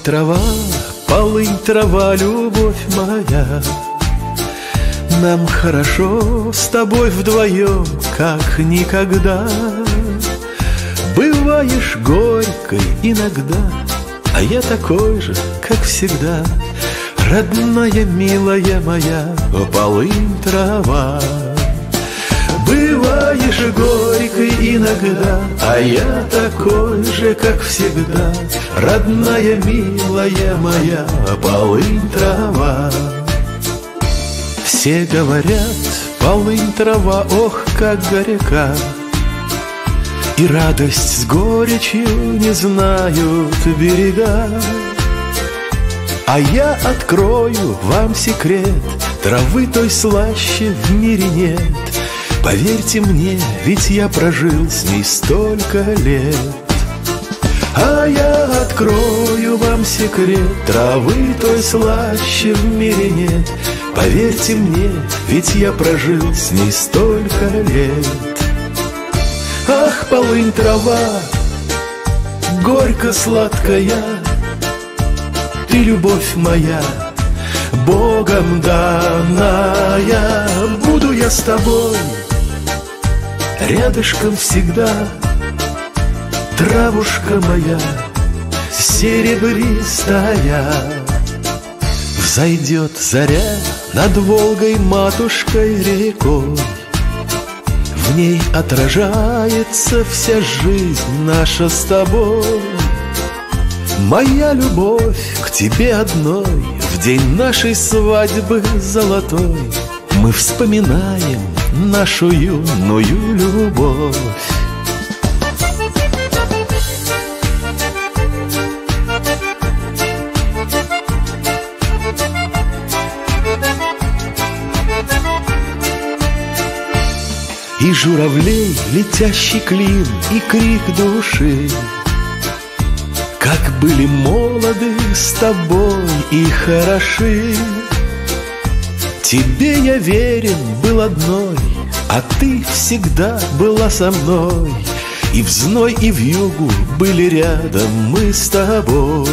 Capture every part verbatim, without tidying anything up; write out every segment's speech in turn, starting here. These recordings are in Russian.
трава, полынь трава, любовь моя. Нам хорошо с тобой вдвоем, как никогда. Бываешь горькой иногда, а я такой же, как всегда. Родная, милая моя, полынь трава. Бываешь горькой иногда, а я такой же, как всегда. Родная, милая моя, полынь трава. Все говорят, полынь трава, ох, как горька, и радость с горечью не знают берега. А я открою вам секрет, травы той слаще в мире нет. Поверьте мне, ведь я прожил с ней столько лет. А я открою вам секрет, травы той слаще в мире нет. Поверьте мне, ведь я прожил с ней столько лет. Ах, полынь трава, горько-сладкая, ты любовь моя, Богом данная. Буду я с тобой рядышком всегда, травушка моя серебристая. Взойдет заря над Волгой, матушкой рекой, в ней отражается вся жизнь наша с тобой. Моя любовь к тебе одной, в день нашей свадьбы золотой мы вспоминаем нашу юную любовь. И журавлей летящий клин, и крик души, как были молоды с тобой и хороши. Тебе я верен был одной, а ты всегда была со мной. И в зной, и в югу были рядом мы с тобой.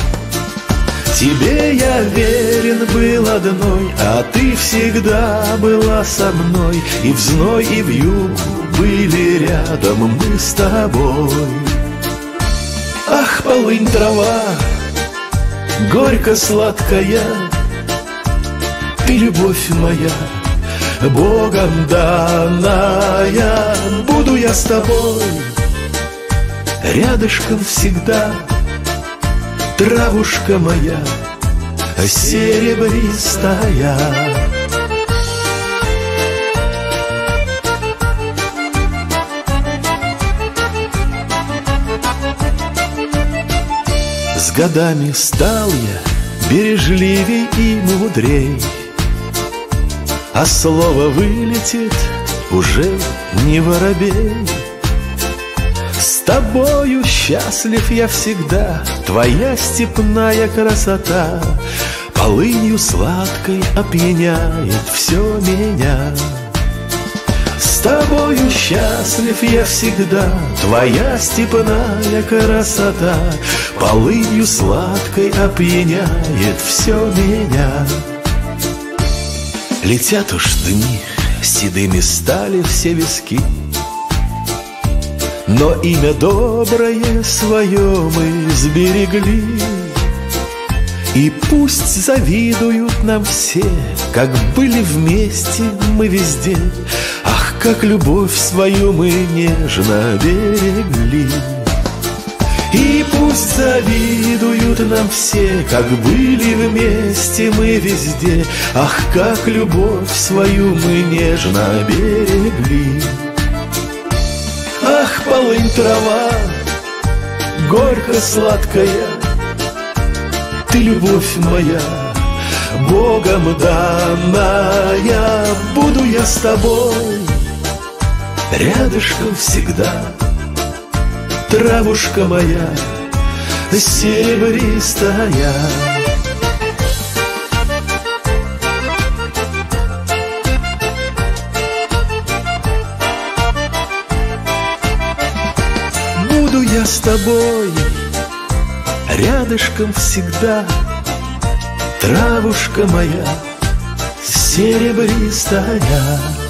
Тебе я верен был одной, а ты всегда была со мной. И в зной, и в югу были рядом мы с тобой. Ах, полынь трава, горько-сладкая, ты любовь моя, Богом данная. Буду я с тобой рядышком всегда, травушка моя серебристая. С годами стал я бережливей и мудрей, а слово вылетит уже не воробей. С тобою счастлив я всегда, твоя степная красота полынью сладкой опьяняет все меня. С тобою счастлив я всегда, твоя степная красота полынью сладкой опьяняет все меня. Летят уж дни, седыми стали все виски, но имя доброе свое мы сберегли. И пусть завидуют нам все, как были вместе мы везде. Ах, как любовь свою мы нежно берегли. И пусть завидуют нам все, как были вместе мы везде. Ах, как любовь свою мы нежно берегли. Ах, полынь трава, горько-сладкая, ты любовь моя, Богом данная. Буду я с тобой рядышком всегда, травушка моя серебристая. Буду я с тобой рядышком всегда травушка моя серебристая.